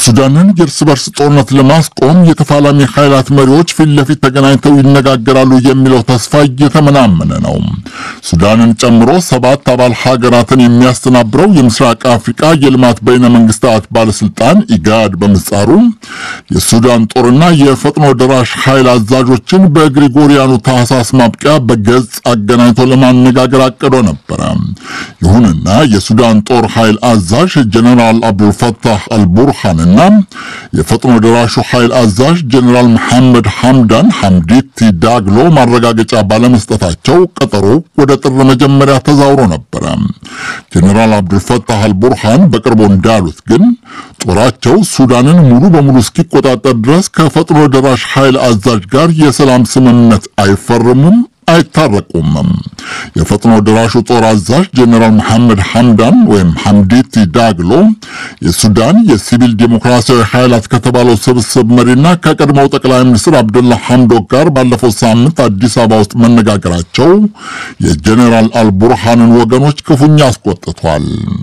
የሱዳንን የእርስ በርስ ጦርነት ለማስቆም የተፋላሚ ኃይላት መሪዎች ፊት ለፊት ተገናኝተው ይነጋገራሉ የሚለው ተስፋ እየተመናመነ ነው። ሱዳንን ጨምሮ 7 አባል ሀገራትን የሚያስተናብረው የምስራቅ አፍሪካ የልማት በይነ መንግስታት ባለስልጣን ኢጋድ በመጻሩ የሱዳን ጦርና የፈጥኖ ደራሽ ኃይል አዛዦችን በግሪጎሪያኑ ታህሳስ ማብቂያ በገጽ አገናኝቶ ለማነጋገር አቅዶ ነበር። ይሁንና የሱዳን ጦር ኃይል አዛዥ ጀነራል አብዱል ፈታህ አልቡርሃንና የፈጥኖ ደራሹ ኃይል አዛዥ ጀነራል መሐመድ ሐምዳን ሐምዲቲ ዳግሎ ማረጋገጫ ባለመስጠታቸው ቀጠሮ ወደ ጥር መጀመሪያ ተዛውሮ ነበር። ጀነራል አብዱል ፈታህ አልቡርሃን በቅርቡ እንዳሉት ግን ጦራቸው ሱዳንን ሙሉ በሙሉ እስኪቆጣጠር ድረስ ከፈጥኖ ደራሽ ኃይል አዛዥ ጋር የሰላም ስምምነት አይፈርሙም አይታረቁም። የፈጥኖ ደራሹ ጦር አዛዥ ጀነራል መሐመድ ሐምዳን ወይም ሐምዲቲ ዳግሎ የሱዳን የሲቪል ዲሞክራሲያዊ ኃይላት ከተባለው ስብስብ መሪና ከቀድሞው ጠቅላይ ሚኒስትር አብዱላ ሐምዶክ ጋር ባለፈው ሳምንት አዲስ አበባ ውስጥ መነጋገራቸው የጀነራል አልቡርሃንን ወገኖች ክፉኛ አስቆጥቷል።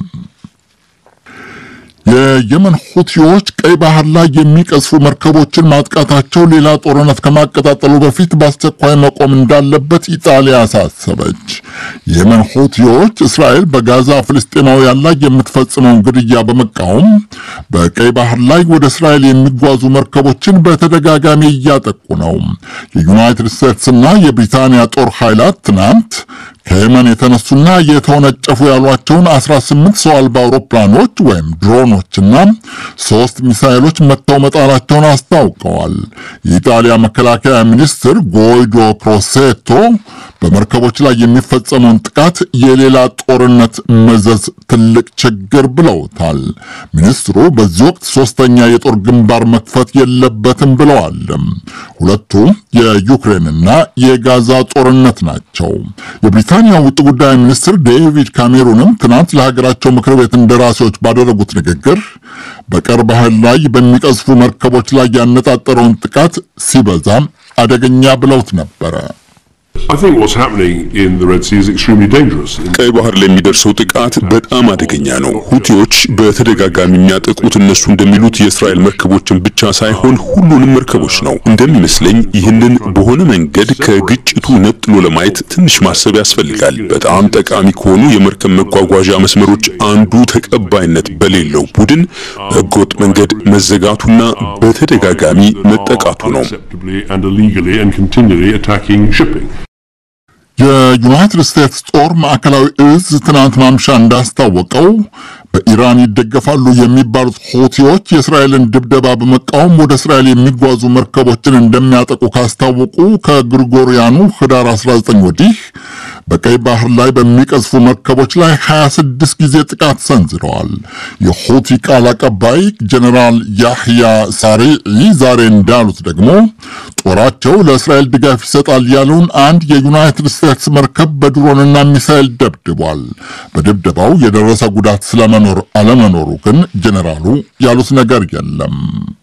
የየመን ሁቲዎች ቀይ ባህር ላይ የሚቀዝፉ መርከቦችን ማጥቃታቸው ሌላ ጦርነት ከማቀጣጠሉ በፊት በአስቸኳይ መቆም እንዳለበት ኢጣሊያ አሳሰበች። የየመን ሁቲዎች እስራኤል በጋዛ ፍልስጤማውያን ላይ የምትፈጽመውን ግድያ በመቃወም በቀይ ባህር ላይ ወደ እስራኤል የሚጓዙ መርከቦችን በተደጋጋሚ እያጠቁ ነው። የዩናይትድ ስቴትስና የብሪታንያ ጦር ኃይላት ትናንት ከየመን የተነሱና የተወነጨፉ ያሏቸውን 18 ሰው አልባ አውሮፕላኖች ወይም ድሮኖችና 3 ሚሳኤሎች መተው መጣላቸውን አስታውቀዋል። የኢጣሊያ መከላከያ ሚኒስትር ጎይዶ ክሮሴቶ በመርከቦች ላይ የሚፈጸመውን ጥቃት የሌላ ጦርነት መዘዝ ትልቅ ችግር ብለውታል። ሚኒስትሩ በዚህ ወቅት ሶስተኛ የጦር ግንባር መክፈት የለበትም ብለዋል። ሁለቱ የዩክሬንና የጋዛ ጦርነት ናቸው። የብሪታንያ ውጭ ጉዳይ ሚኒስትር ዴቪድ ካሜሩንም ትናንት ለሀገራቸው ምክር ቤት እንደራሴዎች ባደረጉት ንግግር በቀይ ባህር ላይ በሚቀዝፉ መርከቦች ላይ ያነጣጠረውን ጥቃት ሲበዛ አደገኛ ብለውት ነበር። I think what's happening in the Red Sea is extremely dangerous. ቀይ ባህር ላይ የሚደርሰው ጥቃት በጣም አደገኛ ነው። ሁቲዎች በተደጋጋሚ የሚያጠቁት እነሱ እንደሚሉት የእስራኤል መርከቦችን ብቻ ሳይሆን ሁሉንም መርከቦች ነው። እንደሚመስለኝ ይህንን በሆነ መንገድ ከግጭቱ ነጥሎ ለማየት ትንሽ ማሰብ ያስፈልጋል። በጣም ጠቃሚ ከሆኑ የመርከብ መጓጓዣ መስመሮች አንዱ ተቀባይነት በሌለው ቡድን በህገወጥ መንገድ መዘጋቱና በተደጋጋሚ መጠቃቱ ነው። የዩናይትድ ስቴትስ ጦር ማዕከላዊ እዝ ትናንት ማምሻ እንዳስታወቀው በኢራን ይደገፋሉ የሚባሉት ሁቲዎች የእስራኤልን ድብደባ በመቃወም ወደ እስራኤል የሚጓዙ መርከቦችን እንደሚያጠቁ ካስታወቁ ከግሪጎሪያኑ ህዳር 19 ወዲህ በቀይ ባህር ላይ በሚቀዝፉ መርከቦች ላይ 26 ጊዜ ጥቃት ሰንዝረዋል። የሁቲ ቃል አቀባይ ጀነራል ያህያ ሳሪዒ ዛሬ እንዳሉት ደግሞ ጦራቸው ለእስራኤል ድጋፍ ይሰጣል ያለውን አንድ የዩናይትድ ስቴትስ መርከብ በድሮንና ሚሳኤል ደብድቧል። በድብደባው የደረሰ ጉዳት ስለመኖር አለመኖሩ ግን ጀነራሉ ያሉት ነገር የለም።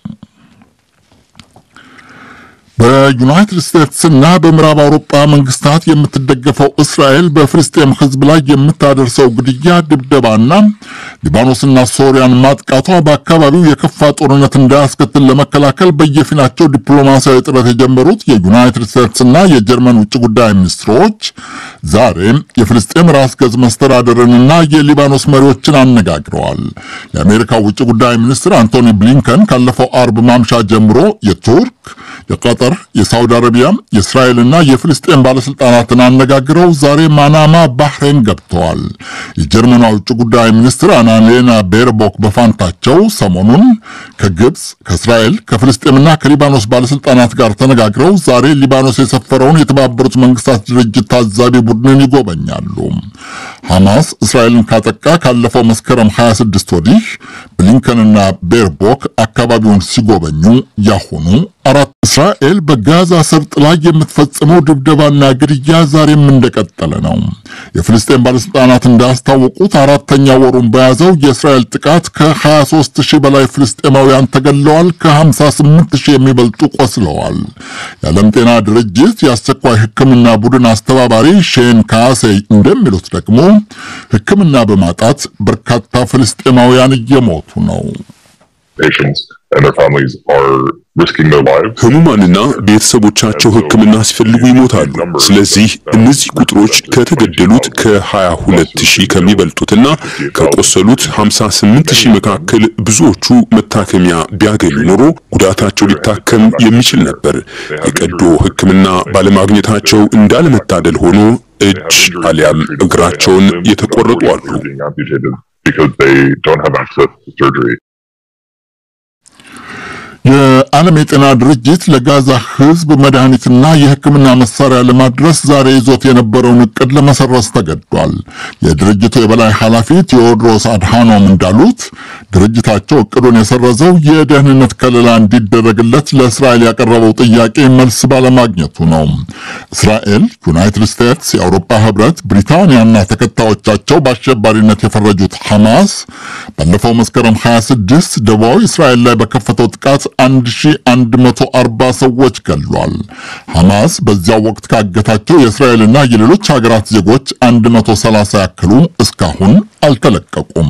በዩናይትድ ስቴትስና በምዕራብ አውሮፓ መንግስታት የምትደገፈው እስራኤል በፍልስጤም ህዝብ ላይ የምታደርሰው ግድያ፣ ድብደባና ሊባኖስና ሶሪያን ማጥቃቷ በአካባቢው የከፋ ጦርነት እንዳያስከትል ለመከላከል በየፊናቸው ዲፕሎማሲያዊ ጥረት የጀመሩት የዩናይትድ ስቴትስና የጀርመን ውጭ ጉዳይ ሚኒስትሮች ዛሬ የፍልስጤም ራስ ገዝ መስተዳድርንና የሊባኖስ መሪዎችን አነጋግረዋል። የአሜሪካ ውጭ ጉዳይ ሚኒስትር አንቶኒ ብሊንከን ካለፈው አርብ ማምሻ ጀምሮ የቱርክ፣ የቀጠር፣ የሳውዲ አረቢያ፣ የእስራኤልና የፍልስጤም ባለስልጣናትን አነጋግረው ዛሬ ማናማ ባህሬን ገብተዋል። የጀርመኗ ውጭ ጉዳይ ሚኒስትር አናሌና ቤርቦክ በፋንታቸው ሰሞኑን ከግብጽ፣ ከእስራኤል፣ ከፍልስጤምና ከሊባኖስ ባለስልጣናት ጋር ተነጋግረው ዛሬ ሊባኖስ የሰፈረውን የተባበሩት መንግስታት ድርጅት ታዛቢ ቡድንን ይጎበኛሉ። ሐማስ እስራኤልን ካጠቃ ካለፈው መስከረም 26 ወዲህ ብሊንከንና ቤርቦክ አካባቢውን ሲጎበኙ ያሁኑ አራት እስራኤል በጋዛ ሰርጥ ላይ የምትፈጽመው ድብደባና ግድያ ዛሬም እንደቀጠለ ነው። የፍልስጤም ባለስልጣናት እንዳስታወቁት አራተኛ ወሩን በያዘው የእስራኤል ጥቃት ከ23000 በላይ ፍልስጤማውያን ተገለዋል፣ ከ58000 የሚበልጡ ቆስለዋል። የዓለም ጤና ድርጅት የአስቸኳይ ሕክምና ቡድን አስተባባሪ ሼን ካሴይ እንደሚሉት ደግሞ ሕክምና በማጣት በርካታ ፍልስጤማውያን እየሞቱ ነው። Patients and their families are risking their lives. ህሙማንና ቤተሰቦቻቸው ሕክምና ሲፈልጉ ይሞታሉ። ስለዚህ እነዚህ ቁጥሮች ከተገደሉት ከ22000 ከሚበልጡትና ከቆሰሉት 58000 መካከል ብዙዎቹ መታከሚያ ቢያገኙ ኖሮ ጉዳታቸው ሊታከም የሚችል ነበር። የቀዶ ሕክምና ባለማግኘታቸው እንዳለመታደል ሆኖ እጅ አሊያም እግራቸውን የተቆረጡ አሉ። የዓለም የጤና ድርጅት ለጋዛ ህዝብ መድኃኒትና የሕክምና መሳሪያ ለማድረስ ዛሬ ይዞት የነበረውን እቅድ ለመሰረዝ ተገዷል። የድርጅቱ የበላይ ኃላፊ ቴዎድሮስ አድሃኖም እንዳሉት ድርጅታቸው እቅዱን የሰረዘው የደህንነት ከለላ እንዲደረግለት ለእስራኤል ያቀረበው ጥያቄ መልስ ባለማግኘቱ ነው። እስራኤል፣ ዩናይትድ ስቴትስ፣ የአውሮፓ ህብረት፣ ብሪታንያና ተከታዮቻቸው በአሸባሪነት የፈረጁት ሐማስ ባለፈው መስከረም 26 ደቡባዊ እስራኤል ላይ በከፈተው ጥቃት 1140 ሰዎች ገድሏል። ሐማስ በዚያው ወቅት ካገታቸው የእስራኤልና የሌሎች ሀገራት ዜጎች 130 ያክሉ እስካሁን አልተለቀቁም።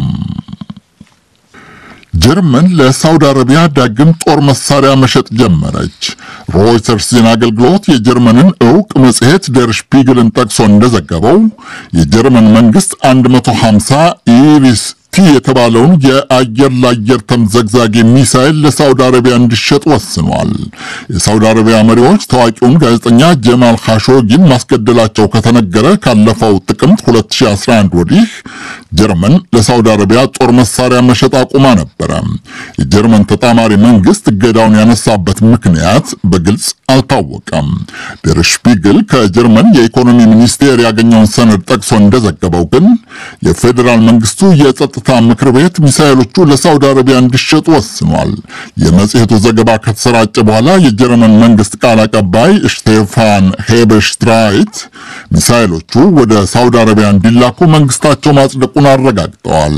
ጀርመን ለሳውዲ አረቢያ ዳግም ጦር መሳሪያ መሸጥ ጀመረች። ሮይተርስ ዜና አገልግሎት የጀርመንን ዕውቅ መጽሔት ደር ሽፒግልን ጠቅሶ እንደዘገበው የጀርመን መንግስት 150 ኢሪስ የተባለውን የአየር ለአየር ተምዘግዛጊ ሚሳኤል ለሳውዲ አረቢያ እንዲሸጥ ወስኗል። የሳውዲ አረቢያ መሪዎች ታዋቂውን ጋዜጠኛ ጀማል ኻሾጊን ማስገደላቸው ከተነገረ ካለፈው ጥቅምት 2011 ወዲህ ጀርመን ለሳውዲ አረቢያ ጦር መሳሪያ መሸጥ አቁማ ነበረ። የጀርመን ተጣማሪ መንግስት እገዳውን ያነሳበት ምክንያት በግልጽ አልታወቀም። ደር ሽፒግል ከጀርመን የኢኮኖሚ ሚኒስቴር ያገኘውን ሰነድ ጠቅሶ እንደዘገበው ግን የፌዴራል መንግስቱ የጸጥታ ምክር ቤት ሚሳኤሎቹ ለሳውዲ አረቢያ እንዲሸጡ ወስኗል። የመጽሔቱ ዘገባ ከተሰራጨ በኋላ የጀርመን መንግስት ቃል አቀባይ ስቴፋን ሄበሽትራይት ሚሳኤሎቹ ወደ ሳውዲ አረቢያ እንዲላኩ መንግስታቸው ማጽደቁን አረጋግጠዋል።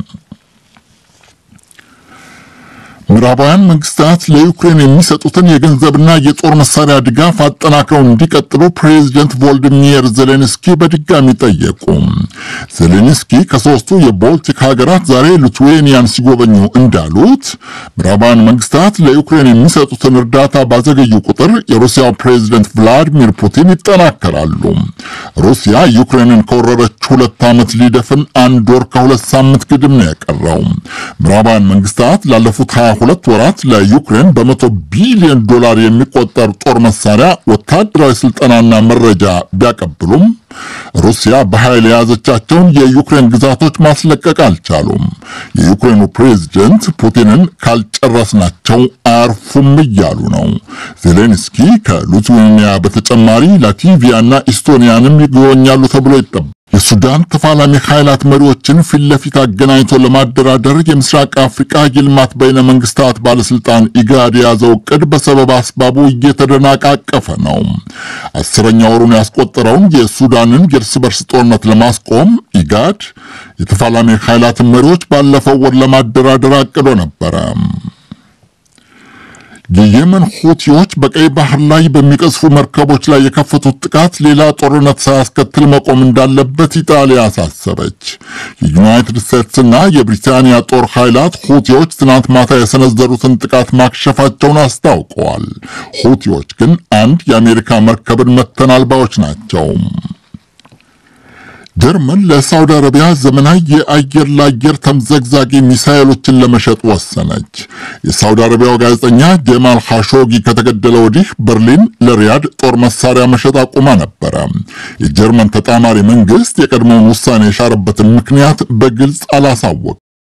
ምዕራባውያን መንግስታት ለዩክሬን የሚሰጡትን የገንዘብና የጦር መሳሪያ ድጋፍ አጠናክረው እንዲቀጥሉ ፕሬዝዳንት ቮልዲሚር ዜሌንስኪ በድጋሚ ጠየቁ። ዜሌንስኪ ከሶስቱ የቦልቲክ ሀገራት ዛሬ ሊቱዌኒያን ሲጎበኙ እንዳሉት ምዕራባውያን መንግስታት ለዩክሬን የሚሰጡትን እርዳታ ባዘገዩ ቁጥር የሩሲያው ፕሬዝዳንት ቭላዲሚር ፑቲን ይጠናከራሉ። ሩሲያ ዩክሬንን ከወረረች 2 ዓመት ሊደፍን 1 ወር ከ2 ሳምንት ግድም ነው የቀረው። ምዕራባውያን መንግስታት ላለፉት 22 ወራት ለዩክሬን በ100 ቢሊዮን ዶላር የሚቆጠር ጦር መሳሪያ፣ ወታደራዊ ስልጠናና መረጃ ቢያቀብሉም ሩሲያ በኃይል የያዘቻቸውን የዩክሬን ግዛቶች ማስለቀቅ አልቻሉም። የዩክሬኑ ፕሬዝዳንት ፑቲንን ካልጨረስናቸው አያርፉም እያሉ ነው። ዜሌንስኪ ከሊቱዌኒያ በተጨማሪ ላትቪያና ኢስቶኒያንም ይጎበኛሉ ተብሎ ይጠበቃል። የሱዳን ተፋላሚ ኃይላት መሪዎችን ፊት ለፊት አገናኝቶ ለማደራደር የምስራቅ አፍሪካ የልማት በይነ መንግስታት ባለስልጣን ኢጋድ የያዘው ዕቅድ በሰበብ አስባቡ እየተደናቃቀፈ ነው። 10ኛ ወሩን ያስቆጠረውን የሱዳንን የእርስ በርስ ጦርነት ለማስቆም ኢጋድ የተፋላሚ ኃይላትን መሪዎች ባለፈው ወር ለማደራደር አቅዶ ነበረ። የየመን ሁቲዎች በቀይ ባህር ላይ በሚቀዝፉ መርከቦች ላይ የከፈቱት ጥቃት ሌላ ጦርነት ሳያስከትል መቆም እንዳለበት ኢጣሊያ አሳሰበች። የዩናይትድ ስቴትስና የብሪታንያ ጦር ኃይላት ሁቲዎች ትናንት ማታ የሰነዘሩትን ጥቃት ማክሸፋቸውን አስታውቀዋል። ሁቲዎች ግን አንድ የአሜሪካ መርከብን መተናል ባዮች ናቸው። ጀርመን ለሳውዲ አረቢያ ዘመናዊ የአየር ለአየር ተምዘግዛጊ ሚሳኤሎችን ለመሸጥ ወሰነች። የሳውዲ አረቢያው ጋዜጠኛ ጀማል ኻሾጊ ከተገደለ ወዲህ በርሊን ለሪያድ ጦር መሳሪያ መሸጥ አቁማ ነበረ። የጀርመን ተጣማሪ መንግስት የቀድሞውን ውሳኔ የሻረበትን ምክንያት በግልጽ አላሳወቀም።